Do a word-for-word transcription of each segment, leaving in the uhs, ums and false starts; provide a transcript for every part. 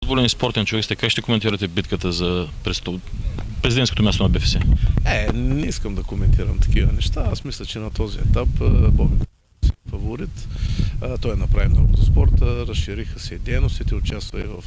Волен и спортен човек сте, как ще коментирате битката за престол... президентското място на БФС? Е, не искам да коментирам такива неща. Аз мисля, че на този етап Боби е фаворит. Той направи много за спорта, разшириха се дейностите, участва и в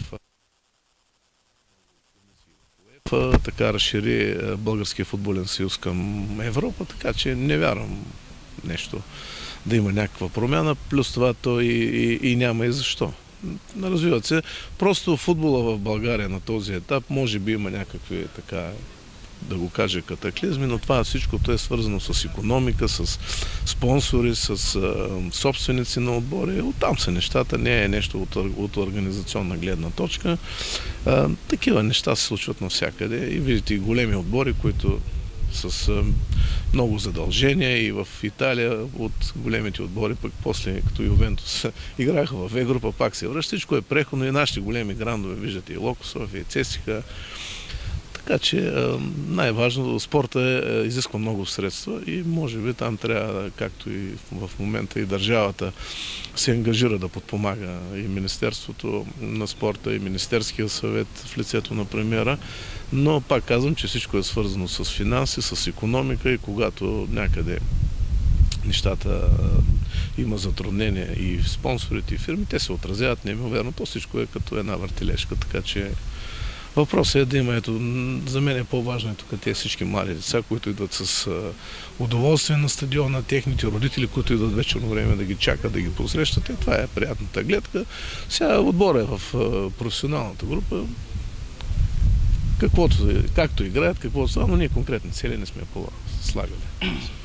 така разшири Българския футболен съюз към Европа, така че не вярвам нещо да има някаква промяна, плюс това то и, и, и няма и защо. Развиват се. Просто футбола в България на този етап може би има някакви така, да го кажа, катаклизми, но това всичкото е свързано с икономика, с спонсори, с а, собственици на отбори. Оттам са нещата, не е нещо от, от организационна гледна точка. А, такива неща се случват навсякъде и виждате и големи отбори, които с а, много задължения и в Италия от големите отбори, пък после като Ювентус играха в Е група, пак се връща. Всичко е преходно и нашите големи грандове, виждате и Локосов, и Цесиха. Така че най-важно, спорта е, изисква много средства и може би там трябва, както и в момента и държавата се ангажира да подпомага и Министерството на спорта, и Министерския съвет в лицето на премиера, но пак казвам, че всичко е свързано с финанси, с икономика и когато някъде нещата има затруднения и в спонсорите и фирми, те се отразяват неимоверно. То всичко е като една въртележка, така че въпросът е да има, ето, за мен е по-важно тук тези всички млади деца, които идват с а, удоволствие на стадиона, техните родители, които идват вечерно време да ги чакат, да ги посрещат. Е, това е приятната гледка. Сега отбора е в а, професионалната група. Каквото, както играят, каквото са, но ние конкретни цели не сме слагали.